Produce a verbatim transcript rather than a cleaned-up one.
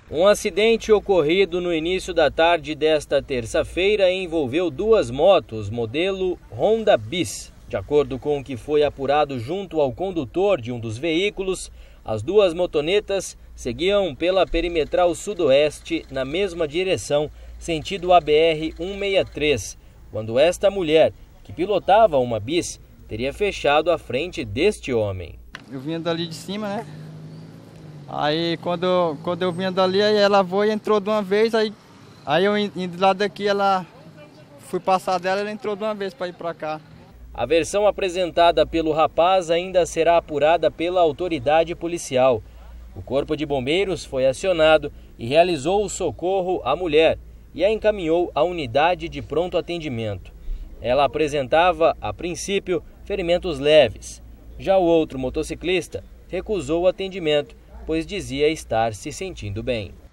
Um acidente ocorrido no início da tarde desta terça-feira envolveu duas motos modelo Honda Bis. De acordo com o que foi apurado junto ao condutor de um dos veículos, as duas motonetas seguiam pela perimetral sudoeste na mesma direção, sentido A B R cento e sessenta e três, quando esta mulher, que pilotava uma Bis, teria fechado a frente deste homem. Eu vinha dali de cima, né? Aí quando, quando eu vinha dali, aí ela foi e entrou de uma vez, aí, aí eu indo lá daqui, ela fui passar dela, ela entrou de uma vez para ir para cá. A versão apresentada pelo rapaz ainda será apurada pela autoridade policial. O Corpo de Bombeiros foi acionado e realizou o socorro à mulher e a encaminhou à unidade de pronto atendimento. Ela apresentava, a princípio, ferimentos leves. Já o outro motociclista recusou o atendimento, pois dizia estar se sentindo bem.